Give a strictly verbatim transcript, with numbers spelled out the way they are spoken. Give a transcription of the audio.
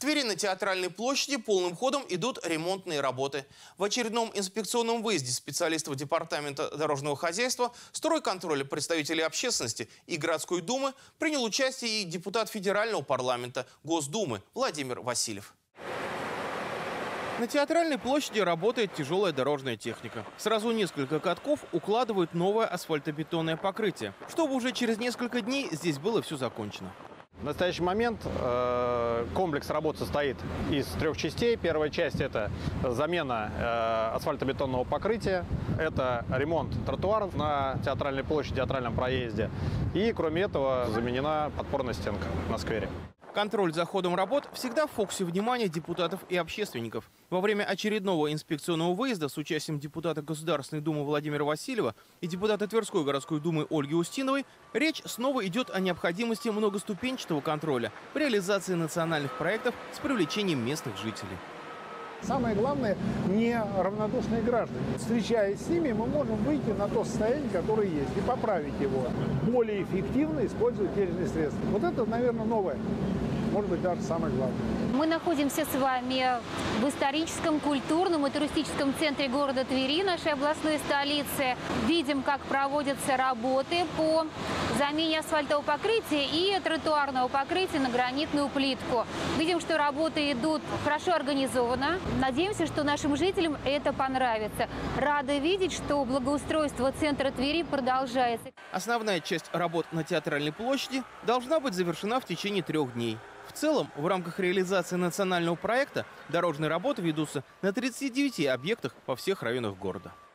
Твери на Театральной площади полным ходом идут ремонтные работы. В очередном инспекционном выезде специалистов Департамента дорожного хозяйства, стройконтроля, представителей общественности и городской думы принял участие и депутат Федерального парламента Госдумы Владимир Васильев. На Театральной площади работает тяжелая дорожная техника. Сразу несколько катков укладывают новое асфальтобетонное покрытие, чтобы уже через несколько дней здесь было все закончено. В настоящий момент э, комплекс работ состоит из трех частей. Первая часть – это замена э, асфальтобетонного покрытия, это ремонт тротуаров на Театральной площади, Театральном проезде. И, кроме этого, заменена подпорная стенка на сквере. Контроль за ходом работ всегда в фокусе внимания депутатов и общественников. Во время очередного инспекционного выезда с участием депутата Государственной Думы Владимира Васильева и депутата Тверской городской думы Ольги Устиновой речь снова идет о необходимости многоступенчатого контроля в реализации национальных проектов с привлечением местных жителей. Самое главное – не равнодушные граждане. Встречаясь с ними, мы можем выйти на то состояние, которое есть, и поправить его. Более эффективно использовать те или иные средства. Вот это, наверное, новое. Может быть, даже самое главное. Мы находимся с вами в историческом, культурном и туристическом центре города Твери, нашей областной столицы. Видим, как проводятся работы по замене асфальтового покрытия и тротуарного покрытия на гранитную плитку. Видим, что работы идут хорошо организованно. Надеемся, что нашим жителям это понравится. Рады видеть, что благоустройство центра Твери продолжается. Основная часть работ на Театральной площади должна быть завершена в течение трех дней. В целом, в рамках реализации национального проекта дорожные работы ведутся на тридцати девяти объектах по всех районах города.